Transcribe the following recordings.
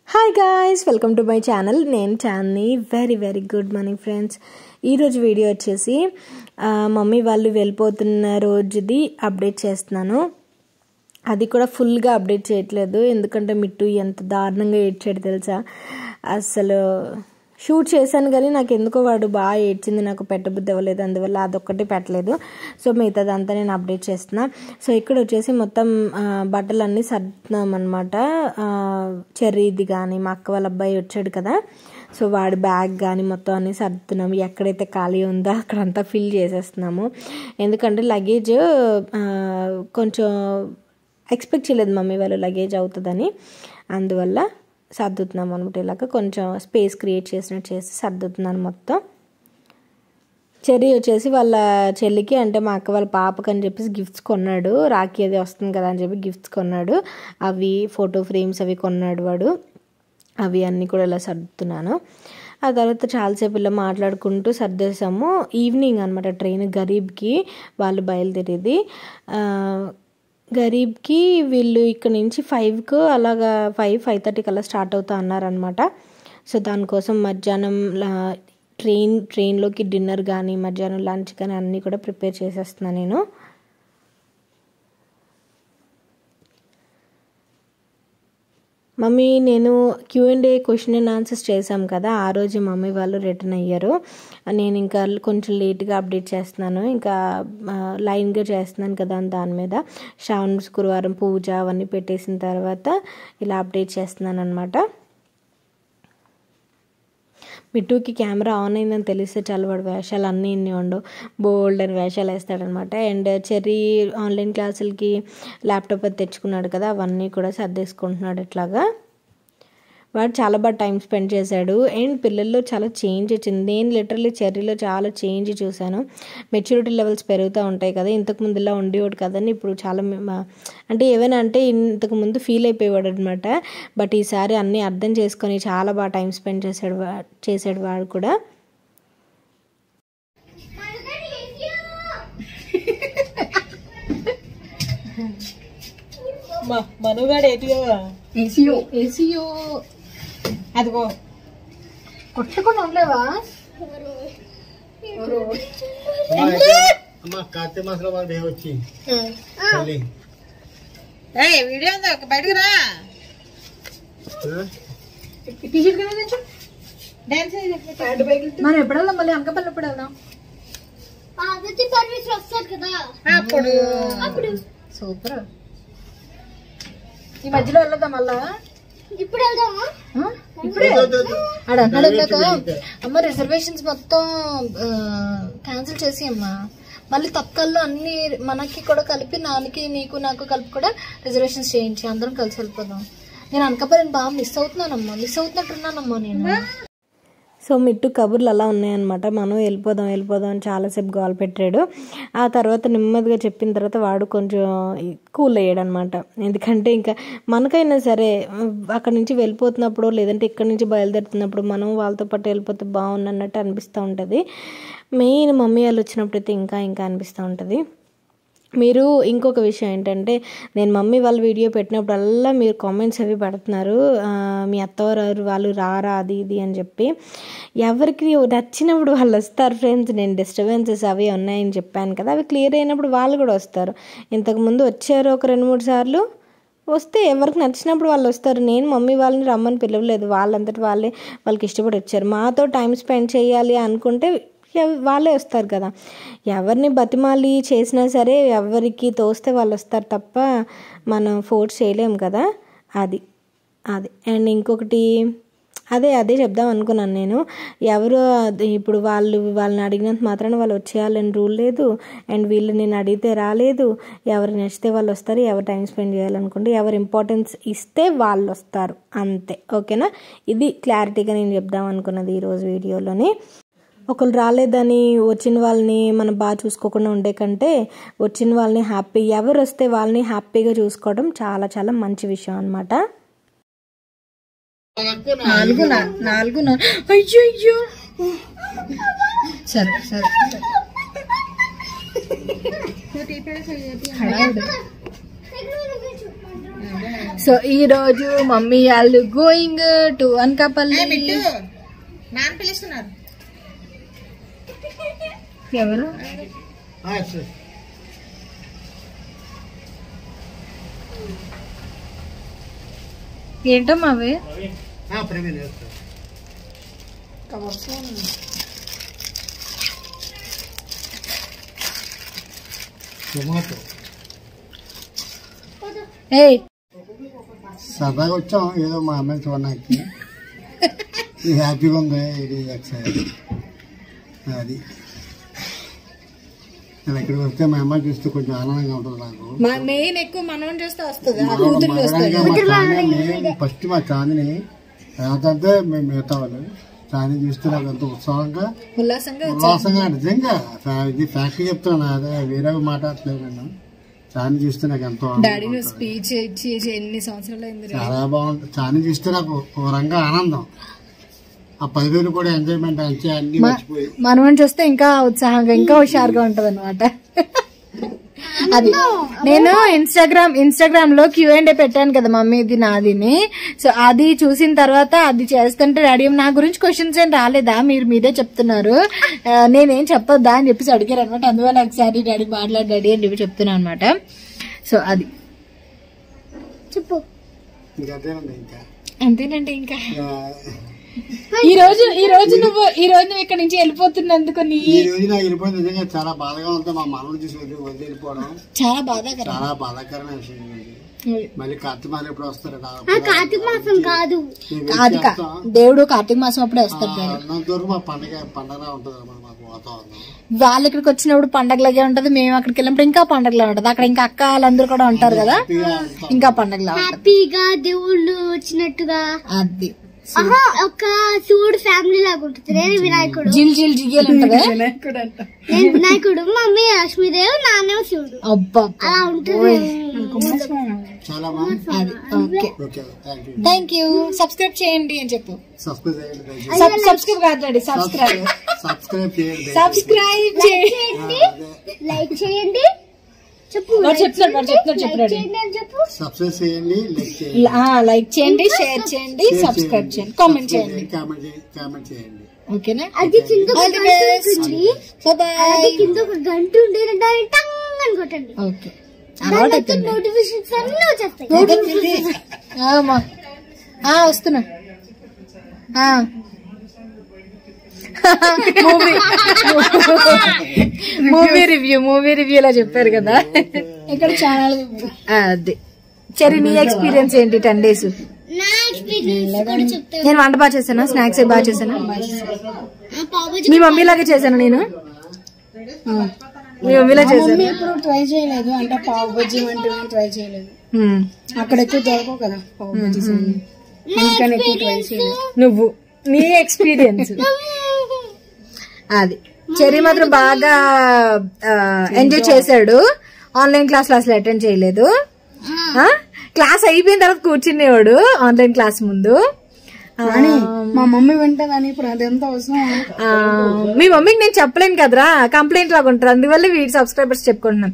Hi guys, welcome to my channel. నేను Chandini. Very good morning friends. ఈరోజు video వచ్చేసి mummy వాళ్ళు వెళ్ళిపోతున్న రోజుది అప్డేట్ చేస్తున్నాను. అది కూడా ఫుల్గా అప్డేట్ చేయట్లేదు, ఎందుకంటే మిట్టు ఎంత దారుణంగా ఏడ్చాడు తెలుసా. అసలు షూట్ చేశాను కానీ నాకు ఎందుకో వాడు బాగా ఏడ్చింది, నాకు పెట్టబుద్ధి అవ్వలేదు, అందువల్ల అదొక్కటి పెట్టలేదు. సో మిగతాదంతా నేను అప్డేట్ చేస్తున్నా. సో ఇక్కడ వచ్చేసి మొత్తం బట్టలన్నీ సర్దుతున్నాం అనమాట. చెర్రీది కానీ మా అక్క వాళ్ళ అబ్బాయి వచ్చాడు కదా, సో వాడి బ్యాగ్ కానీ మొత్తం అన్నీ సర్దుతున్నాము. ఎక్కడైతే ఖాళీ ఉందో అక్కడంతా ఫిల్ చేసేస్తున్నాము. ఎందుకంటే లగేజ్ కొంచెం ఎక్స్పెక్ట్ చేయలేదు మమ్మీ వాళ్ళు లగేజ్ అవుతుందని, అందువల్ల సర్దుతున్నాం అనమాట. ఇలాగ కొంచెం స్పేస్ క్రియేట్ చేసినట్టు చేసి సర్దుతున్నాను మొత్తం. చెర్రీ వచ్చేసి వాళ్ళ చెల్లికి, అంటే మా అక్క వాళ్ళ పాపకి అని చెప్పేసి గిఫ్ట్స్ కొన్నాడు. రాఖీ అది వస్తుంది కదా అని చెప్పి గిఫ్ట్స్ కొన్నాడు. అవి ఫోటో ఫ్రేమ్స్ అవి కొన్నాడు వాడు. అవి అన్నీ కూడా ఇలా సర్దుతున్నాను. ఆ తర్వాత చాలాసేపు ఇలా మాట్లాడుకుంటూ సర్దేశాము. ఈవినింగ్ అనమాట ట్రైన్ గరీబ్కి వాళ్ళు బయలుదేరేది. గరీబ్కి వీళ్ళు ఇక్కడ నుంచి 5కు అలాగా 5:30కి అలా స్టార్ట్ అవుతా అన్నారనమాట. సో దానికోసం మధ్యాహ్నం ట్రైన్లోకి డిన్నర్ కానీ మధ్యాహ్నం లంచ్ కానీ అన్నీ కూడా ప్రిపేర్ చేసేస్తున్నాను నేను. మమ్మీ నేను Q&A క్వశ్చన్ అండ్ ఆన్సర్స్ చేశాం కదా, ఆ రోజు మమ్మీ వాళ్ళు రిటర్న్ అయ్యారు. నేను ఇంకా కొంచెం లేట్గా అప్డేట్ చేస్తున్నాను, ఇంకా లైన్గా చేస్తున్నాను కదా దాని మీద. శ్రావణ శుక్రవారం పూజ అవన్నీ పెట్టేసిన తర్వాత ఇలా అప్డేట్ చేస్తున్నాను అనమాట. మిట్టుకి కెమెరా ఆన్ అయిందని తెలిస్తే చాలా వాడు వేషాలు అన్నీ ఇన్ని ఉండవు, బోల్డ్ అని వేషాలు వేస్తాడనమాట. అండ్ చెర్రీ ఆన్లైన్ క్లాసులకి ల్యాప్టాప్ అది తెచ్చుకున్నాడు కదా, అవన్నీ కూడా సర్దేసుకుంటున్నాడు. ఇట్లాగా వాడు చాలా బాగా టైం స్పెండ్ చేశాడు. అండ్ పిల్లల్లో చాలా చేంజ్ వచ్చింది. నేను లిటరల్లీ చెర్రీలో చాలా చేంజ్ చూశాను. మెచ్యూరిటీ లెవెల్స్ పెరుగుతూ ఉంటాయి కదా, ఇంతకుముందు ఇలా ఉండేవాడు కదని ఇప్పుడు చాలా అంటే ఏమైనా అంటే ఇంతకుముందు ఫీల్ అయిపోయేవాడు అనమాట. బట్ ఈసారి అన్నీ అర్థం చేసుకొని చాలా బాగా టైం స్పెండ్ చేశాడు వాడు కూడా. మనుగాడు ఏసీయో అదిగో కొట్టుకుని ఉండలేవా? కార్తీక మాసంలో వచ్చి వీడియో బయటకు రా. టీషర్ట్ డాన్స్ మనం ఎప్పుడు వెళ్దాం? మళ్ళీ అంకపల్లి ఎప్పుడు వెళ్దాం? అప్పుడు సూపర్. ఈ మధ్యలో వెళ్దాం మళ్ళా. ఇప్పుడు వెళ్దామా? ఇప్పుడే అమ్మ రిజర్వేషన్స్ మొత్తం క్యాన్సిల్ చేసి అమ్మా, మళ్ళీ తక్కువలో అన్ని మనకి కూడా కలిపి నాన్నకి నీకు నాకు కలిపి కూడా రిజర్వేషన్స్ చేయించి అందరం కలిసి వెళ్ళిపోదాం. నేను అనకాపల్లిని బాగా మిస్ అవుతున్నట్టున్నానమ్మా నేను. సో మిట్టు కబుర్లు అలా ఉన్నాయన్నమాట. మనం వెళ్ళిపోదాం అని చాలాసేపు గోల్ పెట్టాడు. ఆ తర్వాత నెమ్మదిగా చెప్పిన తర్వాత వాడు కొంచెం కూల్ అయ్యాడు అనమాట. ఎందుకంటే ఇంకా మనకైనా సరే అక్కడి నుంచి వెళ్ళిపోతున్నప్పుడు లేదంటే ఇక్కడి నుంచి బయలుదేరుతున్నప్పుడు మనం వాళ్ళతో పాటు వెళ్ళిపోతే బాగున్నట్టు అనిపిస్తూ ఉంటుంది. మెయిన్ మమ్మీ వాళ్ళు వచ్చినప్పుడు అయితే ఇంకా అనిపిస్తూ ఉంటుంది. మీరు ఇంకొక విషయం ఏంటంటే, నేను మమ్మీ వాళ్ళ వీడియో పెట్టినప్పుడల్లా మీరు కామెంట్స్ అవి పెడుతున్నారు, మీ అత్తవారు వాళ్ళు రారా అది ఇది అని చెప్పి. ఎవరికి నచ్చినప్పుడు వాళ్ళు వస్తారు ఫ్రెండ్స్. నేను డిస్టర్బెన్సెస్ అవి ఉన్నాయని చెప్పాను కదా, అవి క్లియర్ అయినప్పుడు వాళ్ళు కూడా వస్తారు. ఇంతకుముందు వచ్చారు ఒక 2-3 సార్లు, వస్తే ఎవరికి నచ్చినప్పుడు వాళ్ళు వస్తారు. నేను మమ్మీ వాళ్ళని రమ్మని పిలవలేదు, వాళ్ళంతటి వాళ్ళకి ఇష్టపడి వచ్చారు. మాతో టైం స్పెండ్ చేయాలి అనుకుంటే వాళ్ళే వస్తారు కదా. ఎవరిని బతిమాలి చేసినా సరే ఎవరికి తోస్తే వాళ్ళు వస్తారు తప్ప మనం ఫోర్స్ చేయలేము కదా. అది అండ్ ఇంకొకటి అదే చెప్దాం అనుకున్నాను నేను. ఎవరు ఇప్పుడు వాళ్ళని అడిగినంత మాత్రాన వాళ్ళు వచ్చేయాలని రూల్ లేదు. అండ్ వీళ్ళు నేను అడిగితే రాలేదు. ఎవరు నచ్చితే వాళ్ళు వస్తారు, ఎవరు టైం స్పెండ్ చేయాలనుకుంటే ఎవరు ఇంపార్టెన్స్ ఇస్తే వాళ్ళు వస్తారు, అంతే. ఓకేనా? ఇది క్లారిటీగా నేను చెప్దాం అనుకున్నది ఈరోజు వీడియోలోని. ఒకరు రాలేదని వచ్చిన వాళ్ళని మనం బాగా చూసుకోకుండా ఉండే కంటే వచ్చిన వాళ్ళని ఎవరు వస్తే వాళ్ళని హ్యాపీగా చూసుకోవడం చాలా చాలా మంచి విషయం అనమాట. 4 అయ్యో సరే సో ఈ రోజు మమ్మీ వాళ్ళు గోయింగ్ టు అనకాపల్లి. నాన్న పిలుస్తున్నారు. ఎవరు? ఏంటమ్మా అవి? సరదాగా వచ్చాం ఏదో మా అమ్మాయి చూడడానికి. ఇది హ్యాపీగా ఉంది. ఇది ఎక్సైజ్ అది నేను ఇక్కడికి వస్తే మా అమ్మాయి చూస్తే కొంచెం ఆనందంగా ఉంటుంది నాకు. మెయిన్ ఎక్కువ మనం చూస్తే వస్తుంది. ఫస్ట్ మా చాందిని తర్వాత మేము మిగతా వాళ్ళు చాందిని చూస్తే నాకు ఎంతో ఉల్లాసంగా నిజంగా ఇది ఫ్యాక్టరీ చెప్తున్నా. అదే వేరే మాట్లాడట్లేదు నేను. చాని చూస్తే నాకు ఎంతో స్పీచ్ ఇచ్చి ఎన్ని సంవత్సరాలు చాలా బాగుంటుంది. చాని చూస్తే నాకు ఒక రంగా ఆనందం. ఆ 10 రోజులు కూడా ఎంజాయ్మెంట్ అన్ని మర్చిపోయి మనం చూస్తే ఇంకా ఉత్సాహంగా ఇంకా హుషారుగా ఉంటది అనమాట. అది నేను ఇన్స్టాగ్రామ్ లో Q&A పెట్టాను కదా మమ్మీది నాదిని. సో అది చూసిన తర్వాత అది చేస్తుంటే డాడీ నా గురించి క్వశ్చన్స్ ఏం రాలేదా, మీరు మీరే చెప్తున్నారు, నేనేం చెప్పొద్దా అని చెప్పేసి అడిగారు అనమాట. అందువల్ల ఒకసారి డాడీ మాట్లాడు డాడీ అని చెప్పి చెప్తున్నాను అనమాట. సో అది చెప్పు. అంతేనండి. ఇంకా ఈ రోజు నువ్వు ఇక్కడ నుంచి వెళ్ళిపోతున్నందుకు ఈ రోజు నాకు వెళ్ళిపోయింది నిజంగా చాలా బాధగా ఉంది. మా మనవడు చూసి వదిలి వెళ్ళిపోవడం చాలా బాధాకరమైన విషయం. మళ్ళీ కార్తీక మాసం ఎప్పుడు వస్తారు? కార్తీక మాసం కాదు, దేవుడు కార్తీక మాసం అప్పుడే వస్తాడు. అన్నంతవరకు మా పండగ ఉంటుంది మాకు వాతావరణం. వాళ్ళు ఇక్కడికి వచ్చినప్పుడు పండగలాగే ఉంటది, మేము అక్కడికి వెళ్ళినప్పుడు ఇంకా పండగలా ఉంటది. అక్కడ ఇంకా అక్క వాళ్ళందరూ కూడా ఉంటారు కదా, ఇంకా పండగలా హ్యాపీగా దేవుళ్ళు వచ్చినట్టుగా. అది ఒక శివుడు ఫ్యామిలీ లాగా ఉంటుంది. నేను వినాయకుడు జిల్ ఉంటది. నేను వినాయకుడు, మమ్మీ లక్ష్మీదేవి, నాన్నేమో శివుడు. అబ్బా అలా ఉంటుంది. చాలా థ్యాంక్ యూ. సబ్స్క్రైబ్ చేయండి అని చెప్పు. సబ్స్క్రైబ్ కాదు, సబ్స్క్రైబ్ చేయండి, లైక్ చేయండి. లైక్ చేయండి, షేర్ చేయండి, సబ్స్క్రైబ్ చేయండి, కామెంట్ చేయండి. ఓకేనా? అది కింద ఒక గంట ఉండేది, దాన్ని టంగ్ అని కొట్టండి. ఓకే, నోటిఫికేషన్స్ అన్నీ వచ్చేస్తాయి. వస్తున్నా. మూవీ రివ్యూలా చెప్పారు కదా ఇక్కడ ఛానల్. అది సరే, నీ ఎక్స్పీరియన్స్ ఏంటి 10 days? నేను వంట బాగా చేశానా? స్నాక్స్ బాగా చేశానా? మీ మమ్మీ లాగా చేశాను నేను? మీ మమ్మీలా చేశాను. ఇప్పుడు ట్రై చేయలేదు అంటే పావు బజ్జీ వంటి ట్రై చేయలేదు. అక్కడ ఎక్కువ దొరకవు కదా పావు బజ్జీస్, అందుకని ఎక్కువ ట్రై చేయలేదు. నువ్వు నీ ఎక్స్పీరియన్స్ అది. చెర్రీ మాత్రం బాగా ఎంజాయ్ చేశాడు. ఆన్లైన్ క్లాస్ అసలు అటెండ్ చేయలేదు. క్లాస్ అయిపోయిన తర్వాత కూర్చునేవాడు ఆన్లైన్ క్లాస్ ముందు. మా మమ్మీ వింటదని ఇప్పుడు అదెంత అవసరం. మీ మమ్మీకి నేను చెప్పలేను కదరా, కంప్లైంట్ లాగా ఉంటారు. అందువల్ల వీడి సబ్స్క్రైబర్స్ చెప్పుకుంటున్నాను.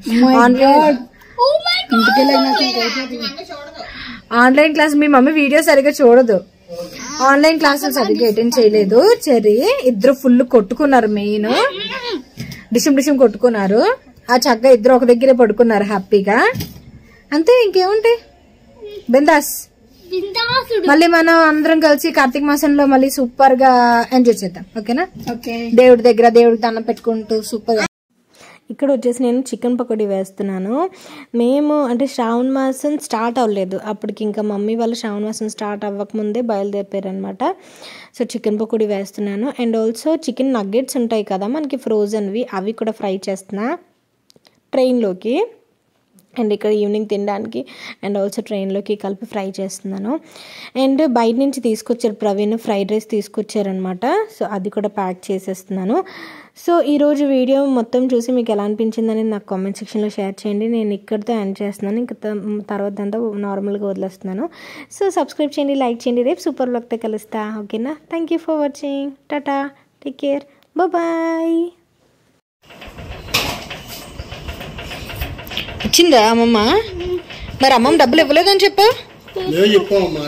ఆన్లైన్ క్లాస్ మీ మమ్మీ వీడియో సరిగ్గా చూడదు. ఆన్లైన్ క్లాసెస్ సరిగ్గా అటెండ్ చేయలేదు. చెర్రీ ఇద్దరు ఫుల్ కొట్టుకున్నారు. మెయిన్ డిషం కొట్టుకున్నారు. ఆ చక్కగా ఇద్దరు ఒక దగ్గరే పడుకున్నారు హ్యాపీగా. అంతే, ఇంకేముంటాయి. బిందాస్. మళ్ళీ మనం అందరం కలిసి కార్తీక మాసంలో మళ్ళీ సూపర్ గా ఎంజాయ్ చేద్దాం. ఓకేనా? దేవుడి దగ్గర దేవుడికి దండం పెట్టుకుంటూ సూపర్ గా. ఇక్కడ వచ్చేసి నేను చికెన్ పకోడీ వేస్తున్నాను. మేము అంటే శ్రావణ మాసం స్టార్ట్ అవ్వలేదు అప్పటికి, ఇంకా మమ్మీ వాళ్ళు శ్రావణ మాసం స్టార్ట్ అవ్వకముందే బయలుదేరిపోయారు అనమాట. సో చికెన్ పకోడీ వేస్తున్నాను. అండ్ ఆల్సో చికెన్ నగ్గెట్స్ ఉంటాయి కదా మనకి ఫ్రోజన్వి, అవి కూడా ఫ్రై చేస్తున్నా ట్రైన్లోకి. అండ్ ఇక్కడ ఈవినింగ్ తినడానికి అండ్ ఆల్సో ట్రైన్లోకి కలిపి ఫ్రై చేస్తున్నాను. అండ్ బయట నుంచి తీసుకొచ్చారు ప్రవీణ్, ఫ్రైడ్ రైస్ తీసుకొచ్చారనమాట. సో అది కూడా ప్యాక్ చేసేస్తున్నాను. సో ఈరోజు వీడియో మొత్తం చూసి మీకు ఎలా అనిపించిందని నాకు కామెంట్ సెక్షన్లో షేర్ చేయండి. నేను ఇక్కడితో ఎండ్ చేస్తున్నాను, ఇంకా తర్వాత అంతా నార్మల్గా వదిలేస్తున్నాను. సో సబ్స్క్రైబ్ చేయండి, లైక్ చేయండి. రేపు సూపర్ వ్లాగ్తో కలుస్తా. ఓకేనా? Thank you for watching. Tata, take care, bye. వచ్చిందా అమ్మమ్మ? మరి అమ్మమ్మ డబ్బులు ఇవ్వలేదని చెప్పు. నువ్వు చెప్పమ్మా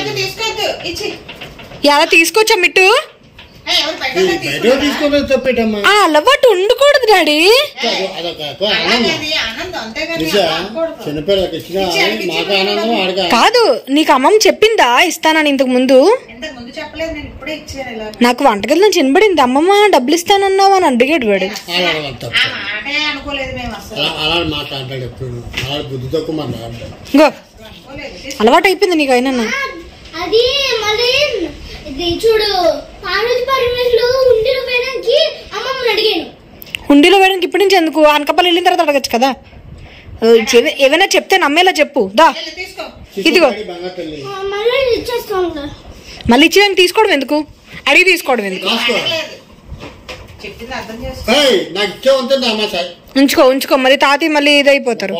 ఎలా తీసుకోవచ్చా మిట్టు? బయట తీసుకోలేదు చెప్పేటమ్మా. అలవాటు ఉండకూడదు డాడీ. చిన్నపిల్లలకి ఇచ్చిన మాకు ఆనందం ఆడగా కాదు, నీకు అమ్మమ్మ చెప్పిందా ఇస్తానని ఇంతకు ముందు? నాకు వంటగదిలో చిన్నబడింది, అమ్మమ్మ డబ్బులు ఇస్తానన్నావు అని అడిగాడు వాడు. అలా మాట్లాడతాడు ఎప్పుడు, అలా బుద్ధి తక్కువ మాట్లాడతాడు. గో అలవాటు అయిపోయింది నీకు. అయినా అది మళ్ళీ ఇది చూడు, పార్వతి పరమేశ్వరులు ఉండిలో వేయడానికి అమ్మమ్మని అడిగాను. హుండీలో వేయడానికి ఇప్పటి నుంచి ఎందుకు? అనకపల్లి వెళ్ళిన తర్వాత అడగచ్చు కదా. ఏమైనా చెప్తే నమ్మేలా చెప్పు. దా ఇదిగో. మళ్ళీ ఇచ్చేస్తాను. మళ్ళీ ఇచ్చేదానికి తీసుకోవడం ఎందుకు? అడిగి తీసుకోవడం ఎందుకు? ఉంచుకో ఉంచుకో, మరి తాతి మళ్ళీ ఇదైపోతారు.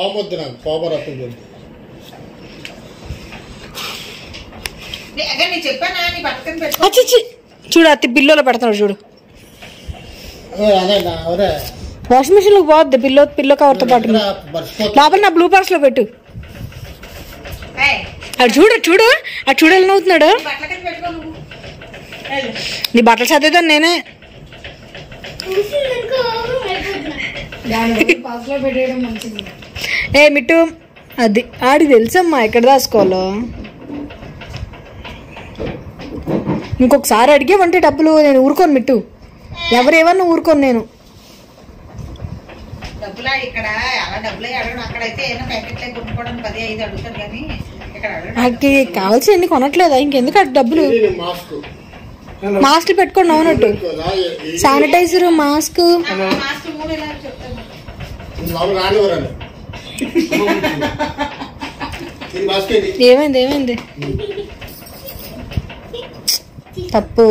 చూడు అతి బిల్లోలో పెడతాడు చూడు. వాషింగ్ మిషన్ లో పోద్ది పిల్లో కవర్ తో పాటు. లోపల నా బ్లూ పర్స్ లో పెట్టు. అది చూడు చూడు, అది చూడు ఎలా నవ్వుతున్నాడు. నీ బట్టలు చదివేదాన్ని నేనే. ఏ మిట్టు, అది ఆడికి తెలుసమ్మా ఎక్కడ దాసుకోవాలో. ఇంకొకసారి అడిగేవంటే డబ్బులు నేను ఊరుకోను మిట్టు. ఎవరేమన్నా ఊరుకోను నేను. నాకు కావాల్సినవి కొనట్లేదా? ఇంకెందుకు అటు డబ్బులు? మాస్క్లు పెట్టుకోండి అవునట్టు. Sanitiser, mask. ఏమైంది ఏమైంది? తప్పు.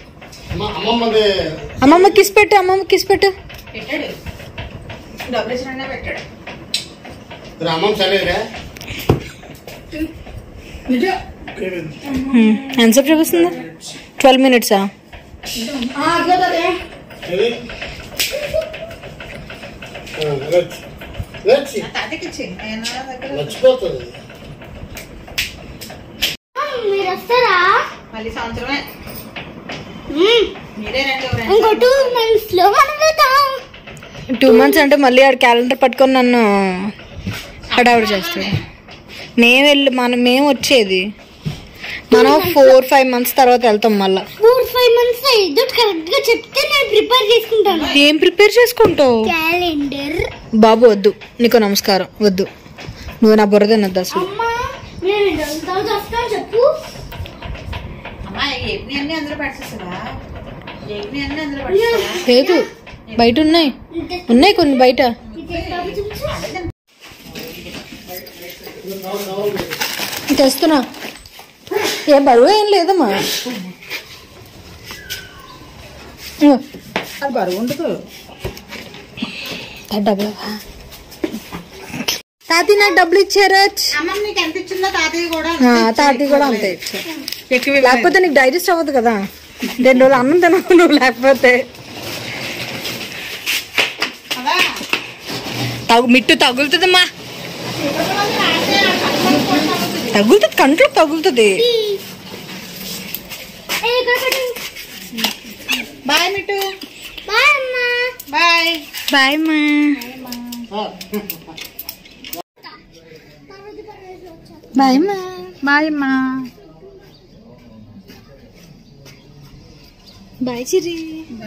అమ్మమ్మ కిస్ పెట్టు, అమ్మమ్మ కిస్ పెట్టు. ఎంతసేపు చూపిస్తుంది? 12 minutes. మీరు వస్తారా? ఇంకో 2 months లో మనం వెళ్తాం. 2 months అంటే మళ్ళీ ఆడ క్యాలెండర్ పట్టుకొని నన్ను హడావిడి చేస్తాడు. మేము వచ్చేది మనం 4-5 months తర్వాత వెళ్తాం మళ్ళా. 4-5 months కరెక్ట్ గా చెప్తే నేను ప్రిపేర్ చేసుకుంటాను. ఏం ప్రిపేర్ చేసుకుంటావు? క్యాలెండర్. బాబు వద్దు, నీకు నమస్కారం వద్దు. నువ్వు నా బుర్ర తినద్దు అసలు. చెప్పు. లేదు, బయట ఉన్నాయి కొన్ని బయట. తెస్తున్నా. ఏ బరువు ఏం లేదమ్మా. బరువు ఉండదు. డబ్బులు తాతీ నాకు డబ్బులు ఇచ్చారా? తాతీ కూడా అంతే ఇచ్చారు. లేకపోతే నీకు డైజెస్ట్ అవ్వదు కదా. 2 రోజులు అన్నం తినవు నువ్వు లేకపోతే. మిట్టు తగులుతుందమ్మా, తగులుతుంది, కంట్లో తగులుతుంది. బాయ్ మిట్టు. బాయ్ అమ్మా. బాయ్ బాయ్ అమ్మా. బాయ్ అమ్మా. బాయ్ అమ్మా. బాయ్ చిరి.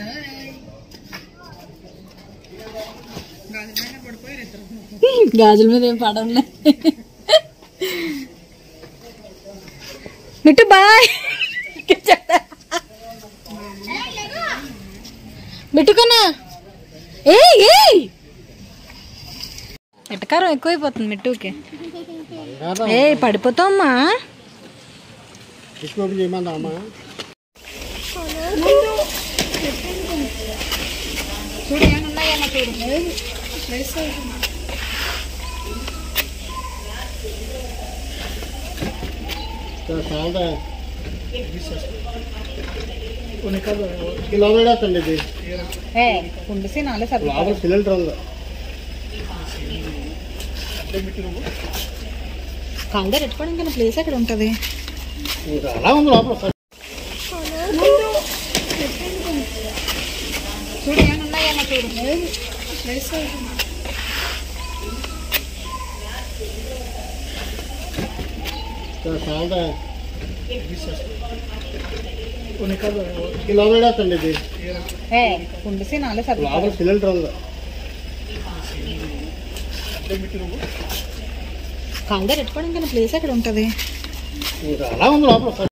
గాజుల మీద ఏం పడలే. మిట్టు బాయ్. మిట్టుకున్నా ఎటకారం ఎక్కువైపోతుంది మిట్టుకి. ఏ పడిపోతావమ్మా. చూడు ఏమున్నాయన్నా చూడు. కాల్ దగ్గర పెట్టుకోవడానికి ప్లేస్ ఎక్కడ ఉంటుంది? ఇంకా అలా ఉంది లోపల. చూడు ఏమైనా ఉన్నాయా చూడు. కిలోమీటర్స్ అండి ఇది. కుండిసి నాలుగు సార్ లోపల సిలిండర్ ఉంది. కాల్ దగ్గర పెట్టుకోవడానికి ప్లేస్ ఎక్కడ ఉంటుంది? ఇంకా అలా ఉంది లోపల.